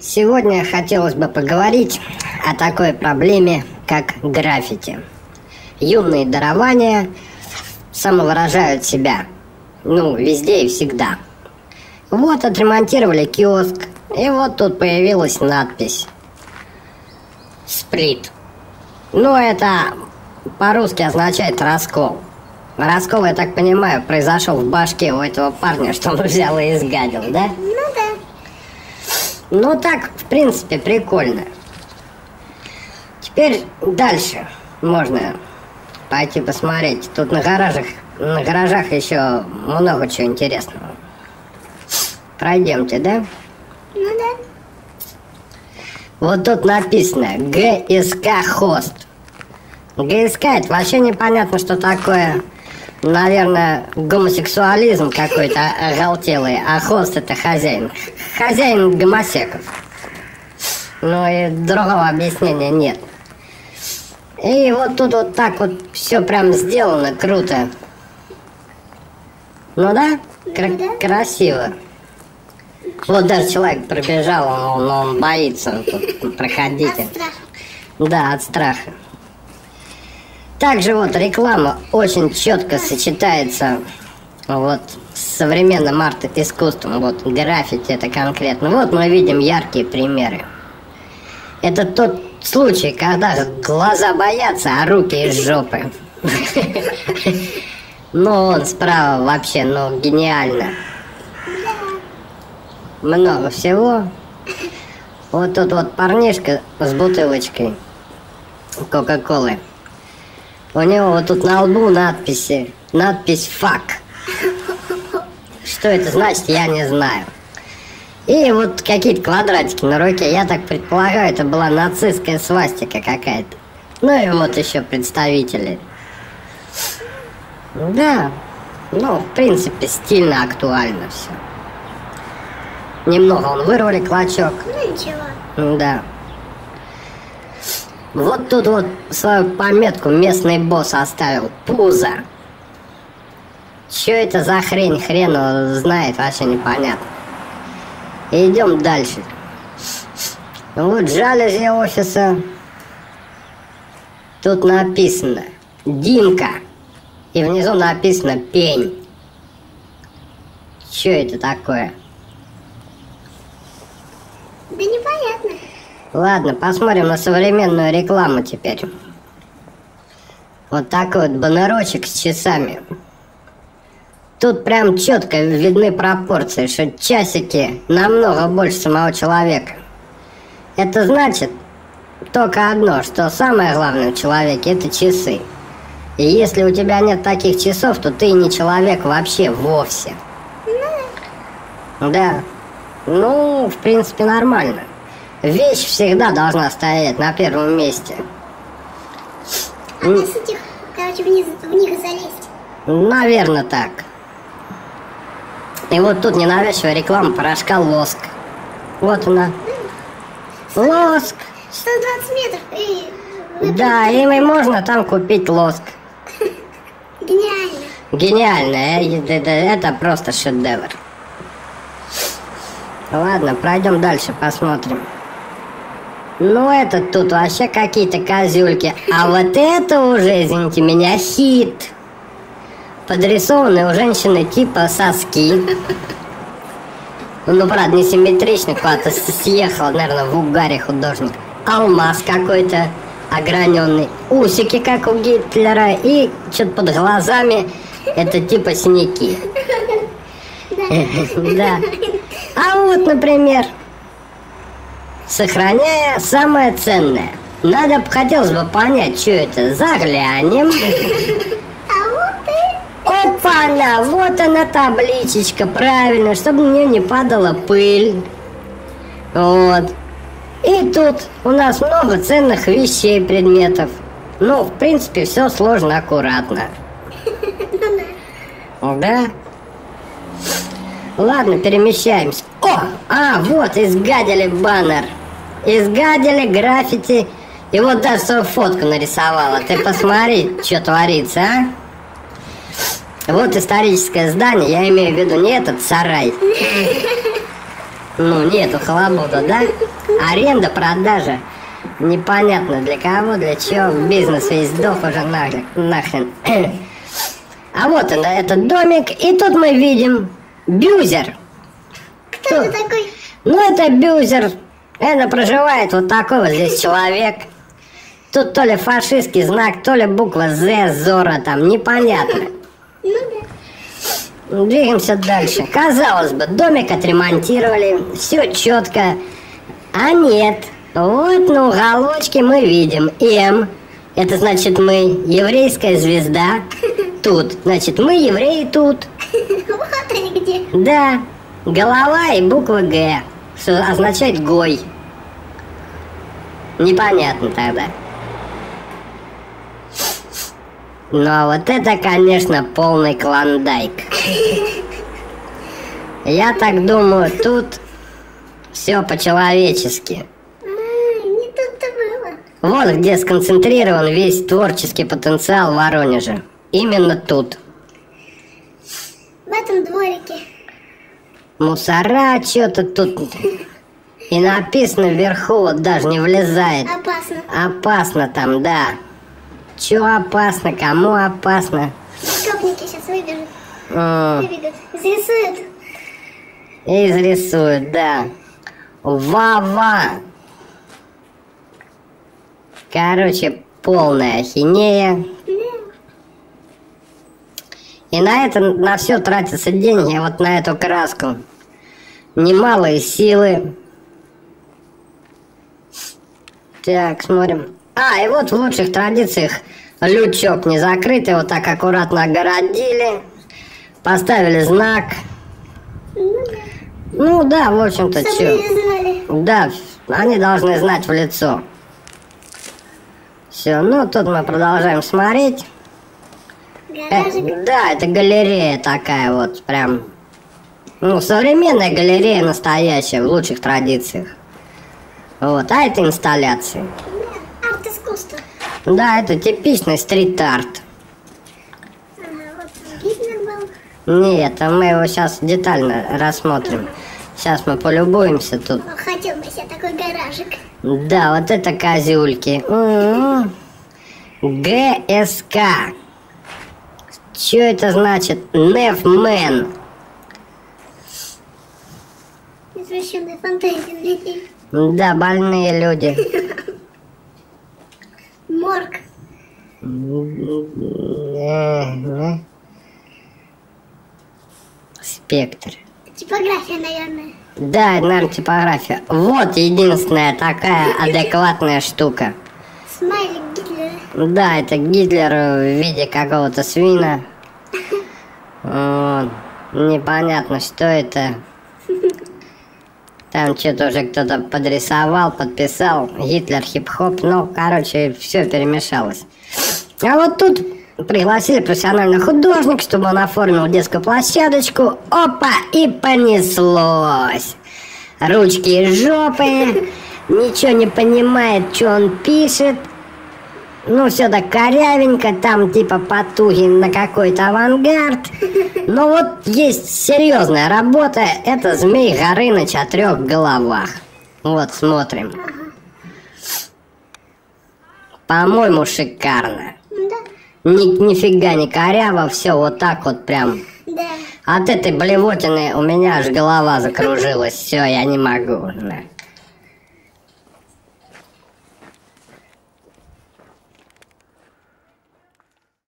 Сегодня хотелось бы поговорить о такой проблеме, как граффити. Юные дарования самовыражают себя, везде и всегда. Вот отремонтировали киоск, и вот тут появилась надпись «Сплит». Это по-русски означает «раскол». Раскол, я так понимаю, произошел в башке у этого парня, что он взял и изгадил, да? Так, в принципе, прикольно. Теперь дальше можно пойти посмотреть. Тут на гаражах еще много чего интересного. Пройдемте, да? Вот тут написано ГСК Хост. ГСК — это вообще непонятно, что такое. Наверное, гомосексуализм какой-то оголтелый, а хост — это хозяин. Хозяин гомосеков. И другого объяснения нет. И вот тут вот так вот все прям сделано круто. Красиво. Вот даже человек пробежал, он боится тут проходить. От страха. Да, от страха. Также вот реклама очень четко сочетается с современным арт-искусством. Вот граффити это конкретно. Вот мы видим яркие примеры. Это тот случай, когда глаза боятся, а руки из жопы. Он справа вообще, гениально. Много всего. Вот тут вот парнишка с бутылочкой Кока-Колы. У него вот тут на лбу надпись «Fuck». Что это значит, я не знаю. И вот какие-то квадратики на руке. Я так предполагаю, это была нацистская свастика какая-то. И вот еще представители. Да, в принципе, стильно, актуально все. Немного он вырвали клочок. Ничего. Да. Вот тут вот свою пометку местный босс оставил. Пузо. Че это за хрень? Хрен его знает, вообще непонятно. Идем дальше. Вот жалюзи офиса. Тут написано Димка. И внизу написано Пень. Че это такое? Да непонятно. Ладно, посмотрим на современную рекламу теперь. Вот такой вот баннерочек с часами. Тут прям четко видны пропорции, что часики намного больше самого человека. Это значит только одно, что самое главное в человеке — это часы. И если у тебя нет таких часов, то ты не человек вообще вовсе. Да. В принципе, нормально. Вещь всегда должна стоять на первом месте. А без этих, в них залезть. Наверное, так. И вот тут ненавязчивая реклама порошка Лоск. Вот она. Лоск. 120 метров. Да, им и можно там купить Лоск. Гениально. Гениально. Это просто шедевр. Ладно, пройдем дальше, посмотрим. Это тут вообще какие-то козюльки. А вот это уже, извините меня, хит. Подрисованы у женщины типа соски. Правда, не симметрично, куда-то съехал, наверное, в угаре художник. Алмаз какой-то ограненный. Усики, как у Гитлера. И что-то под глазами. Это типа синяки. Да. А вот, например, сохраняя самое ценное. Хотелось бы понять, что это. Заглянем. Опа-на, вот она табличечка, правильно, чтобы на нее не падала пыль. Вот. И тут у нас много ценных вещей, предметов. В принципе, все сложно, аккуратно. Да? Ладно, перемещаемся. Вот, изгадили баннер. Изгадили граффити. И вот даже свою фотку нарисовала. Ты посмотри, что творится, а? Вот историческое здание, я имею в виду не этот сарай. Не эту халабуду, да? Аренда, продажа. Непонятно для кого, для чего. Бизнес весь сдох уже нахрен. А вот он, этот домик. И тут мы видим бюзер. Кто это такой? Ну, это бюзер. Это проживает вот такой вот здесь человек. Тут то ли фашистский знак, то ли буква З, Зора там, непонятно. Ну да. Двигаемся дальше. Казалось бы, домик отремонтировали, все четко. А нет. Вот на уголочке мы видим М. Это значит мы, еврейская звезда. Тут, значит, мы евреи тут. Вот они где. Да, голова и буква Г, что означает Гой. Непонятно тогда. Но вот это, конечно, полный клондайк. Я так думаю, тут все по-человечески. Не тут-то было. Вот где сконцентрирован весь творческий потенциал Воронежа. Именно тут. В этом дворике. Мусора, что-то тут. И написано вверху, вот даже не влезает. Опасно. Опасно там, да. Чё опасно, кому опасно? Скопники сейчас выбежат. М, Выбегут. Зарисуют. Изрисуют, да. Ва-ва. Короче, полная ахинея. И на это, на все тратятся деньги, вот на эту краску. Немалые силы. Так, смотрим. И вот в лучших традициях лючок не закрытый, вот так аккуратно огородили. Поставили знак. Ну да, в общем-то, Чтобы чё. не знали. Да, они должны знать в лицо. Все, ну тут мы продолжаем смотреть. Гаражик. Да, это галерея такая вот, прям. Ну, современная галерея настоящая, в лучших традициях. Вот, а это инсталляции. Да. Арт-искусство. Да, это типичный стрит-арт. Ага, вот там Гитлер был. Нет, а мы его сейчас детально рассмотрим. Сейчас мы полюбуемся тут. О, хотел бы себе такой гаражик. Да, вот это козюльки. ГСК. Что это значит? Нефмен. Извращенные фантазии людей. Да, больные люди. Морг. Спектр. Типография, наверное. Да, это, наверное, типография. Вот единственная такая адекватная штука. Смайлик Гитлера. Да, это Гитлер в виде какого-то свина. Вот. Непонятно, что это. Там что-то уже кто-то подрисовал, подписал. Гитлер, хип-хоп. Ну, короче, все перемешалось. А вот тут пригласили профессионального художника, чтобы он оформил детскую площадочку. Опа, и понеслось. Ручки и жопы. Ничего не понимает, что он пишет. Ну, все так корявенько, там типа потуги на какой-то авангард. Но вот есть серьезная работа, это Змей Горыныч о 3 головах. Вот, смотрим. По-моему, шикарно. Да. Нифига не коряво, все вот так вот прям. Да. От этой блевотины у меня аж голова закружилась. Все, я не могу. Да.